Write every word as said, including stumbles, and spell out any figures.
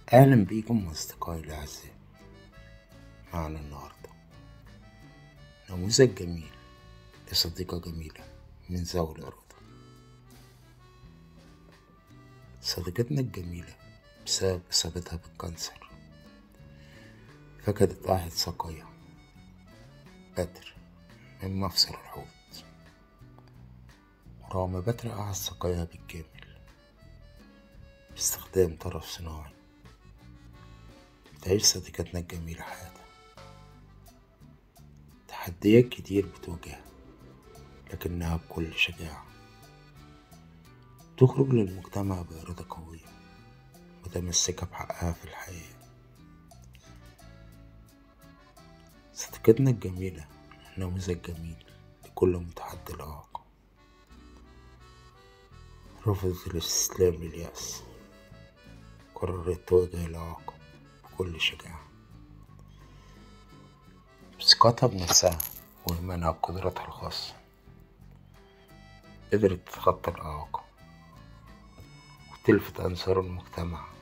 أهلا بيكم أصدقائي الأعزاء. معنا النهاردة نموذج جميل لصديقة جميلة من ذوي الإرادة. صديقتنا الجميلة بسبب إصابتها بالكانسر فقدت أحد ساقيها بدر من مفصل الحوض، ورغم بتر أحد ساقيها بالكامل باستخدام طرف صناعي تعيش صديقتنا الجميلة حياتها. تحديات كتير بتواجهها لكنها بكل شجاعة تخرج للمجتمع بإرادة قوية متمسكة بحقها في الحياة. صديقتنا الجميلة نموذج جميل لكل متحدي الإعاقة. رفضت الاستسلام لليأس، قررت تواجه الإعاقة بكل شجاعة. بثقتها بنفسها وإيمانها بقدرتها الخاصة قدرت تتخطى الإعاقة وتلفت أنظار المجتمع